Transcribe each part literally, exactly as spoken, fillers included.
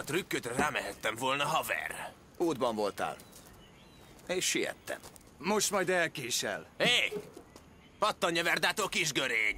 trükkötre rámehettem volna, haver. Útban voltál. És siettem. Most majd elkésel. Hé! Hey! Pattanja Verdától, kis görény!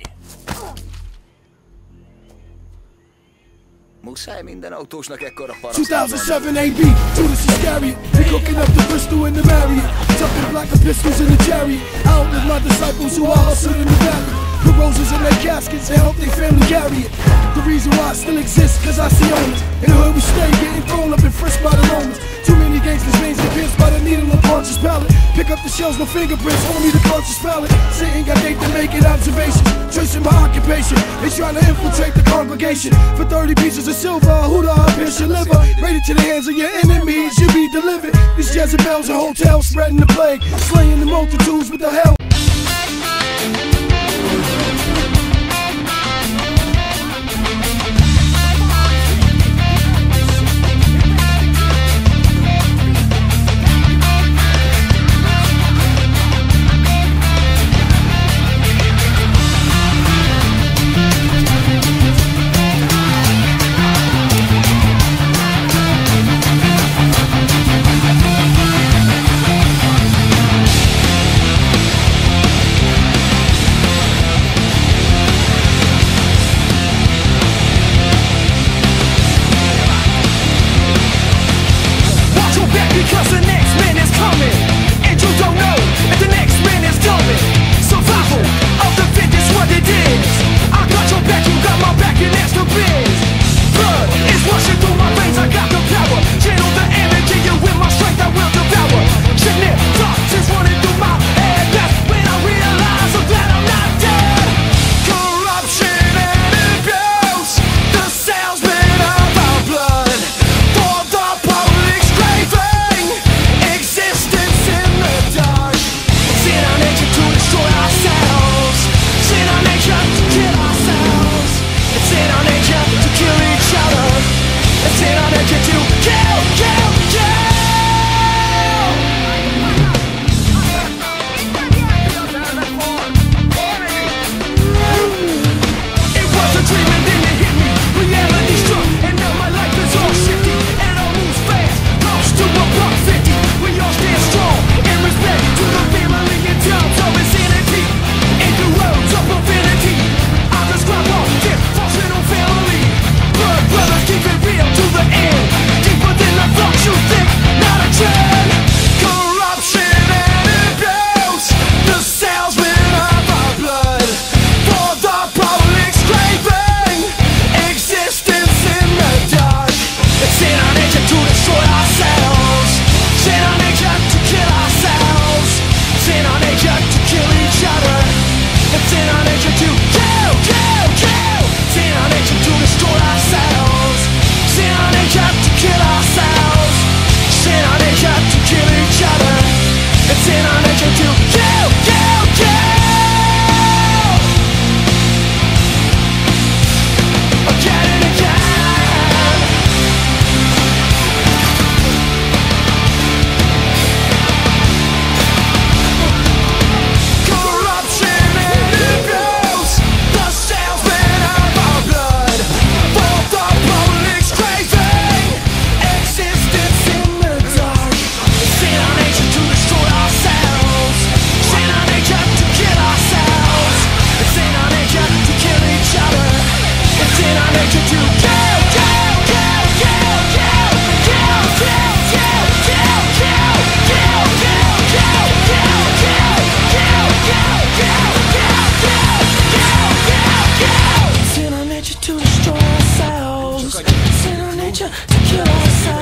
Muszáj minden autósnak ekkora two paraszt. thousand seven A B, Judas Iscariot. They cooking up the Bristol in the Marriott. Tucking black the pistols in the chariot. Out with my disciples who all hustle in the valley. The roses in their caskets and help their family carry it. The reason why I still exist, cause I see owners. In the hood we stay getting thrown up and frisked by the Romans. Too many gangsters' veins get pierced by the needle of conscious palate. Pick up the shells, no fingerprints, only the conscious palate. Sitting got date to make it observations. Tracing my occupation, they trying to infiltrate the congregation. For thirty pieces of silver, who the up here should live? Right into the hands of your enemies, you be delivered. These Jezebels and hotels spreading the plague, slaying the multitudes with the hell. Because the next man is coming, and you don't know if the next man is coming. Survival of the fittest, what it is. I got your back, you got my back, and that's the biz. Blood is rushing through my veins, I got the power. Channel the energy, and with my strength I will devour. Shit, thoughts is running through my head. That's when I realize I'm glad I'm not dead. Corruption and abuse, the salesman of our blood. For the public scraping.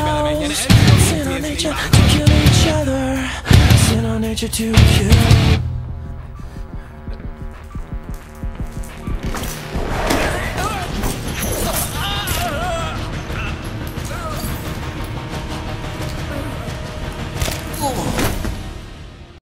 Sin on nature to kill each other. Sin on nature to kill.